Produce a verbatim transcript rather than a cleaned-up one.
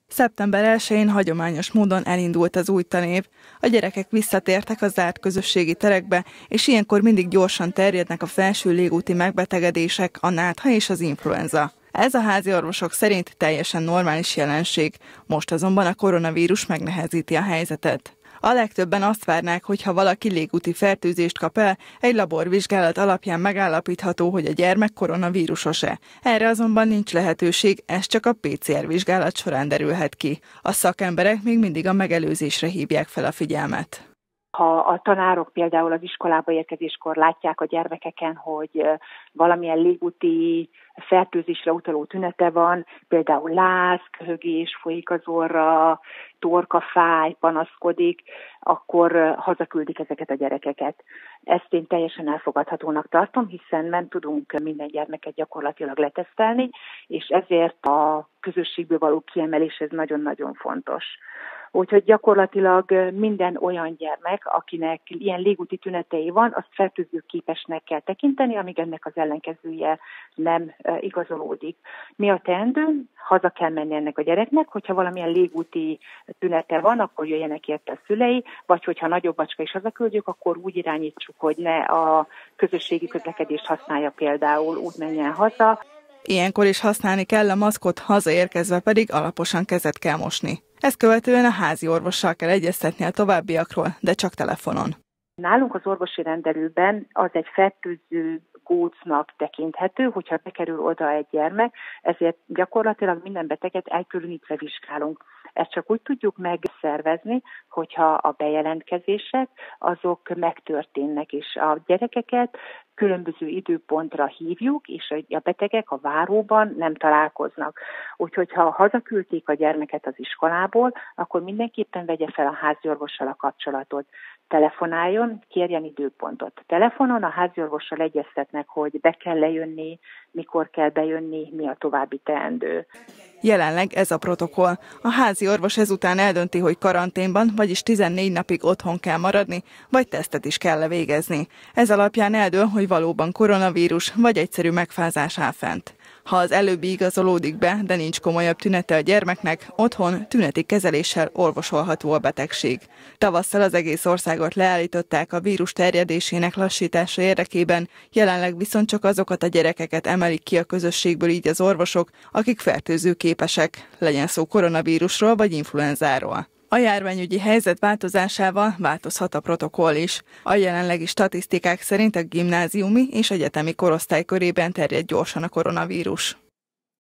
szeptember elsején hagyományos módon elindult az új tanév. A gyerekek visszatértek a zárt közösségi terekbe, és ilyenkor mindig gyorsan terjednek a felső légúti megbetegedések, a nátha és az influenza. Ez a házi orvosok szerint teljesen normális jelenség, most azonban a koronavírus megnehezíti a helyzetet. A legtöbben azt várnák, hogy ha valaki légúti fertőzést kap el, egy laborvizsgálat alapján megállapítható, hogy a gyermek koronavírusos-e. Erre azonban nincs lehetőség, ez csak a pé cé er vizsgálat során derülhet ki. A szakemberek még mindig a megelőzésre hívják fel a figyelmet. Ha a tanárok például az iskolába érkezéskor látják a gyermekeken, hogy valamilyen légúti fertőzésre utaló tünete van, például láz, köhögés, folyik az orra, torkafáj, panaszkodik, akkor hazaküldik ezeket a gyerekeket. Ezt én teljesen elfogadhatónak tartom, hiszen nem tudunk minden gyermeket gyakorlatilag letesztelni, és ezért a közösségből való kiemelés ez nagyon-nagyon fontos. Úgyhogy gyakorlatilag minden olyan gyermek, akinek ilyen légúti tünetei van, azt fertőzőképesnek kell tekinteni, amíg ennek az ellenkezője nem igazolódik. Mi a teendő? Haza kell menni ennek a gyereknek, hogyha valamilyen légúti tünete van, akkor jöjjenek érte a szülei, vagy hogyha nagyobb bacska is hazaküldjük, akkor úgy irányítsuk, hogy ne a közösségi közlekedést használja például, úgy menjen haza. Ilyenkor is használni kell a maszkot, hazaérkezve pedig alaposan kezet kell mosni. Ezt követően a házi orvossal kell egyeztetni a továbbiakról, de csak telefonon. Nálunk az orvosi rendelőben az egy fertőző gócnak tekinthető, hogyha bekerül oda egy gyermek, ezért gyakorlatilag minden beteget elkülönítve vizsgálunk. Ezt csak úgy tudjuk megszervezni, hogyha a bejelentkezések azok megtörténnek, és a gyerekeket különböző időpontra hívjuk, és a betegek a váróban nem találkoznak. Úgyhogy ha hazaküldték a gyermeket az iskolából, akkor mindenképpen vegye fel a háziorvossal a kapcsolatot. Telefonáljon, kérjen időpontot. Telefonon a háziorvossal egyeztetnek, hogy be kell lejönni, mikor kell bejönni, mi a további teendő. Jelenleg ez a protokoll. A házi orvos ezután eldönti, hogy karanténban, vagyis tizennégy napig otthon kell maradni, vagy tesztet is kell végezni. Ez alapján eldől, hogy valóban koronavírus, vagy egyszerű megfázás áll fent. Ha az előbbi igazolódik be, de nincs komolyabb tünete a gyermeknek, otthon tüneti kezeléssel orvosolható a betegség. Tavasszal az egész országot leállították a vírus terjedésének lassítása érdekében, jelenleg viszont csak azokat a gyerekeket emelik ki a közösségből így az orvosok, akik fertőzőképesek, legyen szó koronavírusról vagy influenzáról. A járványügyi helyzet változásával változhat a protokoll is. A jelenlegi statisztikák szerint a gimnáziumi és egyetemi korosztály körében terjed gyorsan a koronavírus.